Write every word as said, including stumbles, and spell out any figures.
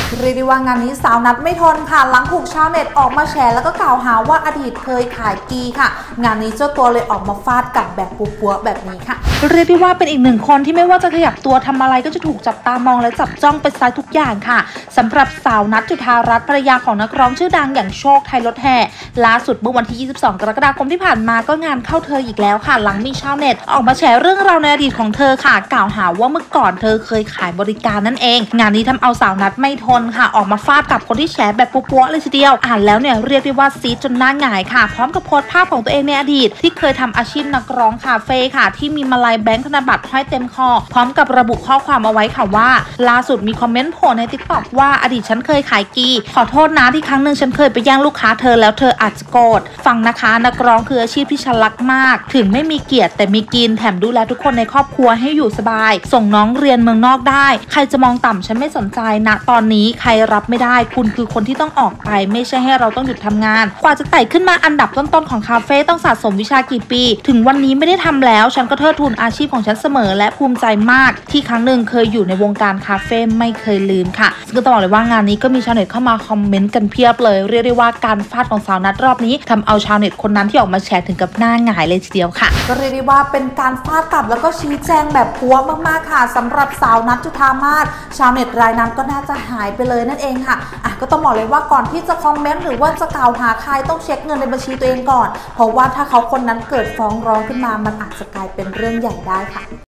เรียกได้ว่างานนี้สาวนัทไม่ทนค่ะหลังถูกชาวเน็ตออกมาแฉแล้วก็กล่าวหาว่าอดีตเคยขายกีค่ะงานนี้เจ้าตัวเลยออกมาฟาดกลับแบบปัวๆแบบนี้ค่ะเรียกได้ว่าเป็นอีกหนึ่งคนที่ไม่ว่าจะขยับตัวทำอะไรก็จะถูกจับตามองและจับจ้องไปซะทุกอย่างค่ะสำหรับสาวนัท จุฑารัตน์ภรรยาของนักร้องชื่อดังอย่างโชคไทยรถแห่ล่าสุดเมื่อวันที่ยี่สิบสองกรกฎาคมที่ผ่านมาก็งานเข้าเธออีกแล้วค่ะหลังมีชาวเน็ตออกมาแฉเรื่องราวในอดีตของเธอค่ะกล่าวหาว่าเมื่อก่อนเธอเคยขายบริการนั่นเองงานนี้ทำเอาสาวนัทไม่ทนค่ะออกมาฟาดกับคนที่แฉแบบปัวๆเลยทีเดียวอ่านแล้วเนี่ยเรียกได้ว่าซีดจนหน้าหงายค่ะพร้อมกับโพสต์ภาพของตัวเองในอดีตที่เคยทำอาชีพนักร้องคาเฟ่ค่ะที่มีมาลัยแบงค์ธนบัตรห้อยเต็มคอพร้อมกับระบุข้อความเอาไว้ค่ะว่าล่าสุดมีคอมเมนต์โผล่ใน ติ๊กต็อก ว่าอดีตฉันเคยขายกีขอโทษนะที่ครั้งหนึ่งฉันเคยไปแย่งลูกค้าเธอแล้วเธออาจจะโกรธฟังนะคะนักร้องคืออาชีพที่ฉันรักมากถึงไม่มีเกียรติแต่มีกินแถมดูแลทุกคนในครอบครัวให้อยู่สบายส่งน้องเรียนเมืองนอกได้ใครจะมองต่ำฉันไม่สนใจณตอนนี้ใครรับไม่ได้คุณคือคนที่ต้องออกไปไม่ใช่ให้เราต้องหยุดทำงานกว่าจะไต่ขึ้นมาอันดับต้นๆของคาเฟ่ต้องสะสมวิชากี่ปีถึงวันนี้ไม่ได้ทำแล้วฉันก็เทิดทูนอาชีพของฉันเสมอและภูมิใจมากที่ครั้งหนึ่งเคยอยู่ในวงการคาเฟ่ไม่เคยลืมค่ะซึ่งก็ต้องบอกเลยว่างานนี้ก็มีชาวเน็ตเข้ามาคอมเมนต์กันเพียบเลยเรียกได้ว่าการฟาดของสาวนัทรอบนี้ทำเอาชาวเน็ตคนนั้นที่ออกมาแชร์ถึงกับหน้าหงายเลยทีเดียวค่ะก็เรียกได้ว่าเป็นการฟาดกลับแล้วก็ชี้แจงแบบปัวมากๆค่ะสำหรับสาวนัท จุฑามาศชาวเน็ตรายนั้นก็น่าจะหายไปเลยนั่นเองค่ะอ่ะก็ต้องบอกเลยว่าก่อนที่จะคอมเมนต์หรือว่าจะกล่าวหาใครต้องเช็คเงินในบัญชีตัวเองก่อนเพราะว่าถ้าเขาคนนั้นเกิดฟ้องร้องขึ้นมามันอาจจะกลายเป็นเรื่องใหญ่ได้ค่ะ